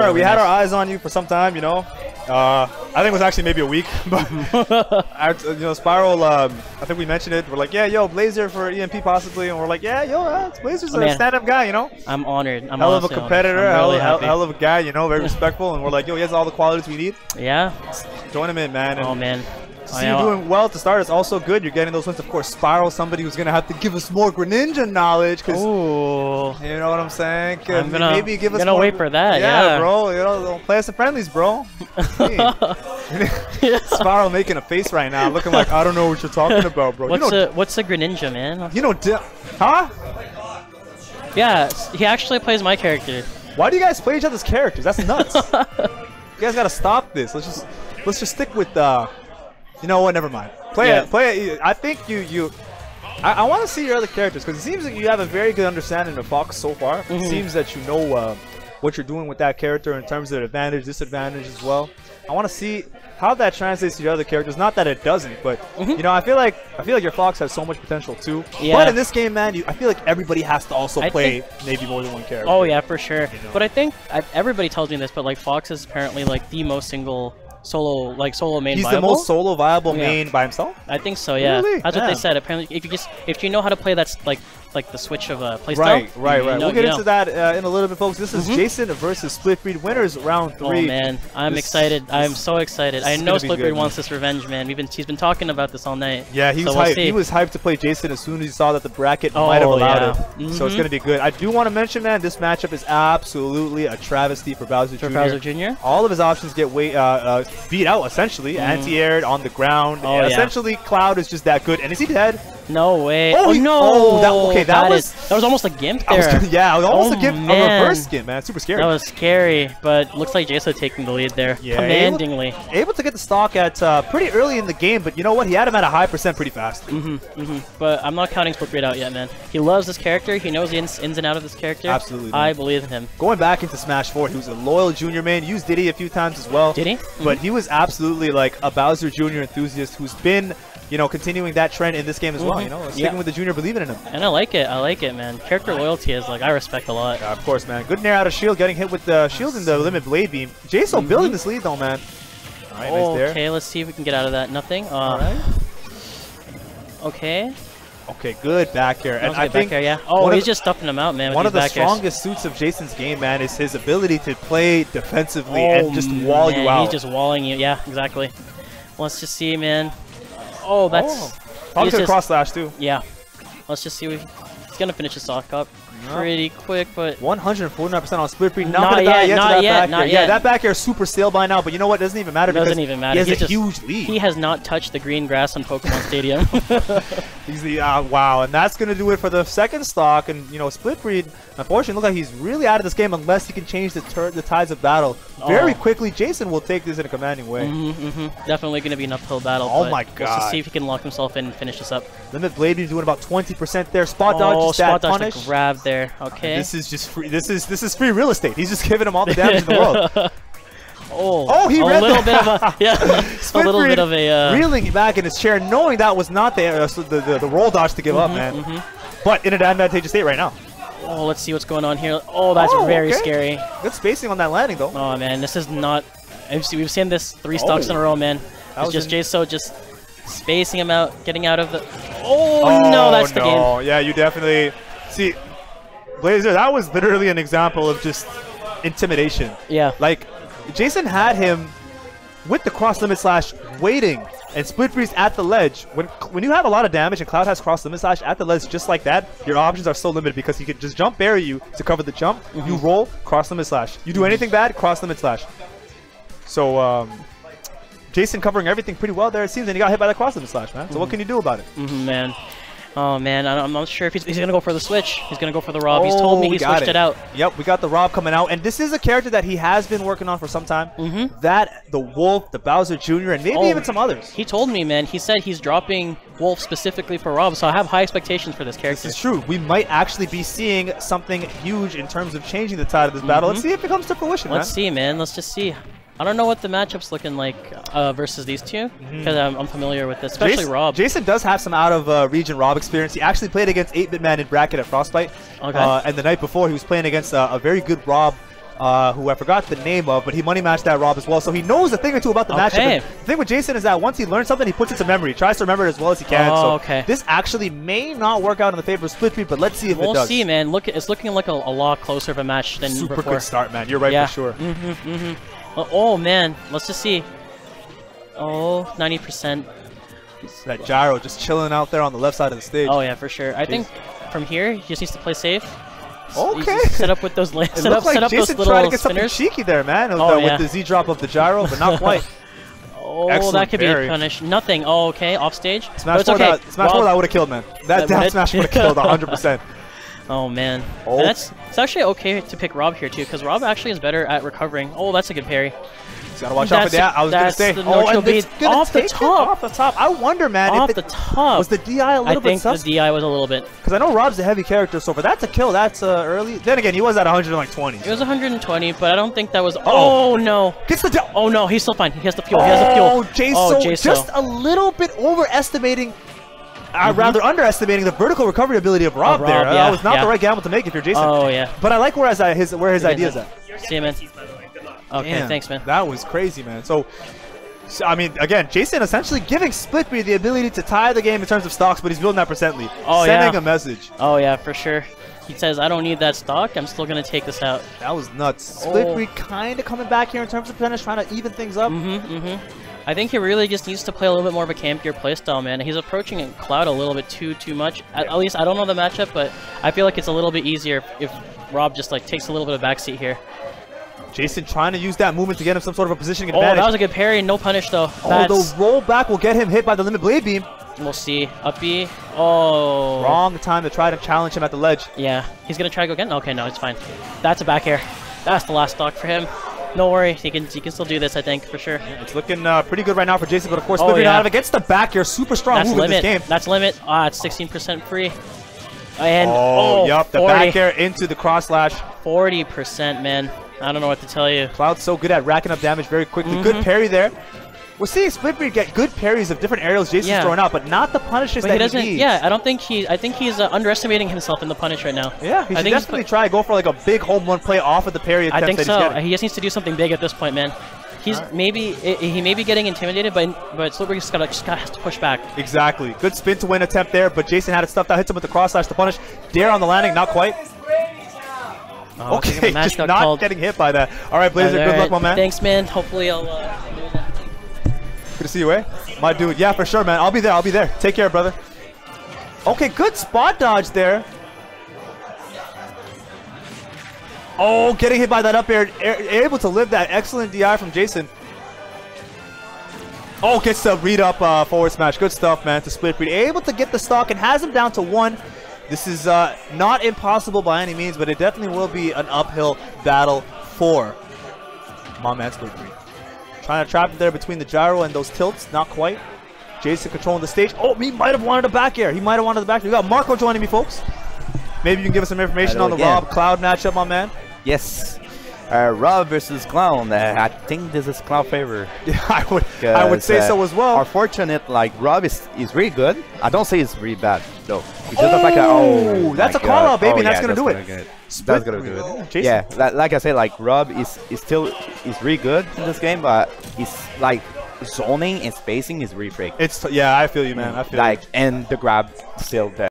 we had our eyes on you for some time, you know. I think it was actually maybe a week, but you know, Spiral. I think we mentioned it. We're like, yeah, yo, Blazer for EMP possibly, and we're like, yeah, yo, Blazer's a stand-up guy, you know. I'm honored. I'm hell of a competitor, really hell of a guy, you know, very respectful, and we're like, yo, he has all the qualities we need. Yeah. Join him in, man. Oh man. See you doing well to start. It's also good. You're getting those wins. Of course, Spiral, somebody who's going to have to give us more Greninja knowge. Cause, you know what I'm saying? I'm gonna, maybe give us gonna more, wait for that. Yeah, bro. You know, play us some friendlies, bro. Spiral making a face right now, looking like, I don't know what you're talking about, bro. What's a Greninja, man? You know, huh? Yeah, he actually plays my character. Why do you guys play each other's characters? That's nuts. You guys got to stop this. Let's just stick with you know what? Never mind. Play it. I think I want to see your other characters because it seems like you have a very good understanding of Fox so far. It seems that you know what you're doing with that character in terms of advantage, disadvantage as well. I want to see how that translates to your other characters. Not that it doesn't, but you know, I feel like your Fox has so much potential too. Yeah. But in this game, man, I feel like everybody has to also play maybe more than one character. Oh yeah, for sure. You know? But I think everybody tells me this, but like Fox is apparently like the most solo main. He's viable. The most solo viable main by himself. I think so. Yeah, really? That's what they said. Apparently, if you know how to play, that's like the switch of playstyle. Right. We'll get into that in a little bit, folks. This is Jason versus Split Breed winners round 3. Oh man, I'm excited. I'm so excited. I know Split Breed wants this revenge, man. He's been talking about this all night. Yeah, he was hyped. He was hyped to play Jason as soon as he saw that the bracket might have allowed it. So it's gonna be good. I do want to mention, man, this matchup is absolutely a travesty for Bowser Jr. Bowser Jr. All of his options get beat out essentially. Anti-aired on the ground. Essentially, Cloud is just that good. And is he dead? No way. Oh no! That was almost a gimp there. Yeah, it was almost a gimp, a reverse gimp, man. Super scary. That was scary, but looks like Jason taking the lead there, commandingly. Able to get the stock at pretty early in the game, but you know what? He had him at a high percent pretty fast. But I'm not counting Split Breed out yet, man. He loves this character. He knows the ins and out of this character. Absolutely. I believe in him. Going back into Smash 4, he was a loyal Junior main. Used Diddy a few times as well. Did he? But he was absolutely like a Bowser Jr. enthusiast who's been, you know, continuing that trend in this game as well. You know, sticking with the Junior, believing in him. And I like it, man. Character loyalty is like I respect a lot. Yeah, of course, man. Good nair out of shield, getting hit with the shield and the limit blade beam. Jason building this lead though, man. All right, nice there. Okay, let's see if we can get out of that. Nothing. All right. Okay. Okay, good back air. And I think he's just stuffing him out, man. One of the strongest suits of Jason's game, man, is his ability to play defensively and just wall you out. He's just walling you. Yeah, exactly. Let's just see, man. Oh, that's probably could cross slash too. Yeah. Let's just see. He's gonna finish the stock up pretty quick, but 149% on Split Breed. Not yet. Yeah, that back air is super stale by now. But you know what? It doesn't even matter. He has a huge lead. He has not touched the green grass on Pokemon Stadium. He's the wow, and that's gonna do it for the second stock. And you know, Split Breed, unfortunately, look like he's really out of this game unless he can change the tides of battle very quickly. Jason will take this in a commanding way. Definitely gonna be an uphill battle. Oh my god! Let's just see if he can lock himself in and finish this up. Limit Blade is doing about 20% there. Spot dodge, just that punish. The grab there. Okay. This is just free. This is free real estate. He's just giving him all the damage in the world. He read a little bit of a a little bit of a reeling back in his chair, knowing that was not the roll dodge to give up, man. But in an advantageous state right now. Oh, let's see what's going on here. Oh, that's very scary. Good spacing on that landing, though. Oh man, this is not. We've seen this 3 stocks in a row, man. It's just Jaso just spacing him out, getting out of the. Oh no, that's the game. Yeah, you definitely see. Blazer, that was literally an example of just intimidation. Yeah. Like, Jason had him with the cross limit slash waiting, and Split Breeze at the ledge. When you have a lot of damage and Cloud has cross limit slash at the ledge just like that, your options are so limited because he can just jump bury you to cover the jump. You roll, cross limit slash. You do anything bad, cross limit slash. So, Jason covering everything pretty well there, it seems, and he got hit by the cross limit slash, man. So what can you do about it? Man. Oh man, I'm not sure if he's going to go for the switch. He's going to go for the Rob. He's told me he switched it out. Yep, we got the Rob coming out. And this is a character that he has been working on for some time. That, the Wolf, the Bowser Jr., and maybe even some others. He told me, man. He said he's dropping Wolf specifically for Rob, so I have high expectations for this character. This is true. We might actually be seeing something huge in terms of changing the tide of this battle. Let's see if it comes to fruition, Let's see, man. Let's just see. I don't know what the matchup's looking like versus these two, because I'm familiar with this, especially Rob. Jason does have some out-of-region Rob experience. He actually played against 8-Bit Man in bracket at Frostbite. And the night before, he was playing against a very good Rob who I forgot the name of, but he money matched that Rob as well. So he knows a thing or two about the matchup. And the thing with Jason is that once he learns something, he puts it to memory. He tries to remember it as well as he can. So this actually may not work out in the favor of Splitbeard, but let's see if it does. We'll see, man. Look, it's looking like a lot closer of a match than Super before. Good start, man. You're right for sure. Oh, man. Let's just see. Oh, 90%. That gyro just chilling out there on the left side of the stage. Oh, yeah, for sure. I think from here, he just needs to play safe. Okay. Set up with those set up Jason those little tried to get spinners. something cheeky there, man, with the Z drop of the gyro, but not quite. Oh, that could be a punish. Nothing. Oh, okay. Off stage. Smash 4 that would have killed, man. That down smash would have killed 100%. Oh, man. Oh. It's actually okay to pick Rob here, too, because Rob actually is better at recovering. Oh, that's a good parry. He's got to watch out for that. I was going to say, and it's off the top. Off the top. I wonder, man. Off the top. Was the DI a little bit sus? I think the DI was a little bit. Because I know Rob's a heavy character, so for that to kill, that's early. Then again, he was at 120. It was 120, but I don't think that was. Oh, no. Gets the. Oh, no. He's still fine. He has the fuel. He has the fuel. Oh, Jaso. Just a little bit overestimating. Rather underestimating the vertical recovery ability of Rob there. That was not the right gamble to make if you're Jason. Oh, yeah. But I like where his idea is at. See you, man. Okay, damn, thanks, man. That was crazy, man. So, I mean, again, Jason essentially giving Splitbeard the ability to tie the game in terms of stocks, but he's building that percent lead. Sending a message. Oh, yeah, for sure. He says, I don't need that stock. I'm still going to take this out. That was nuts. Splitbeard kind of coming back here in terms of percentage, trying to even things up. I think he really just needs to play a little bit more of a campier playstyle, man. He's approaching Cloud a little bit too much. At least, I don't know the matchup, but I feel like it's a little bit easier if Rob just like takes a little bit of backseat here. Jason trying to use that movement to get him some sort of a positioning advantage. Oh, that was a good parry. No punish, though. Oh, the roll back will get him hit by the limit blade beam. We'll see. Up B. Oh. Wrong time to try to challenge him at the ledge. Yeah. He's going to try to go again? Okay, no, it's fine. That's a back air. That's the last stock for him. No worry. He can still do this, I think, for sure. Yeah, it's looking pretty good right now for Jason, but of course, Splitbeard out of it. Gets the back air. Super strong move in this game. That's limit. It's 16% free. And yup, the back air into the cross slash. 40%, man. I don't know what to tell you. Cloud's so good at racking up damage very quickly. Good parry there. We're seeing Splitbeard get good parries of different aerials Jason's throwing out, but not the punishes that he needs. Yeah, I think he's underestimating himself in the punish right now. Yeah, he should definitely try to go for like a big home run play off of the parry attempt. I think so. He just needs to do something big at this point, man. He's he may be getting intimidated, but Splitbeard just has to push back. Exactly. Good spin to win attempt there, but Jason had it stuffed out, hits him with the cross slash to punish. Dare on the landing, not quite. Oh, okay, just not getting hit by that. All right, Blazer, good luck, my man. Thanks, man. Hopefully I'll do that. Good to see you, eh? My dude. Yeah, for sure, man. I'll be there. I'll be there. Take care, brother. Okay, good spot dodge there. Oh, getting hit by that up air. Able to live that excellent DI from Jason. Oh, gets the read up forward smash. Good stuff, man, to Splitbeard. Able to get the stock and has him down to 1. This is not impossible by any means, but it definitely will be an uphill battle for my man Splitbeard. Trying to trap it there between the gyro and those tilts. Not quite. Jason controlling the stage. Oh, he might have wanted a back air. He might have wanted the back air. We got Marco joining me, folks. Maybe you can give us some information on the Rob Cloud matchup, my man. Yes. Rob versus Clown. I think this is Cloud favor. Yeah, I would say so as well. Unfortunate, like Rob is really good. I don't say it's really bad though. He just that's a call out, baby. That's gonna do it. That's gonna do it. Yeah, like I said, like Rob is really good in this game, but it's like zoning and spacing is really freak. I feel you, man. I feel and the grab still there.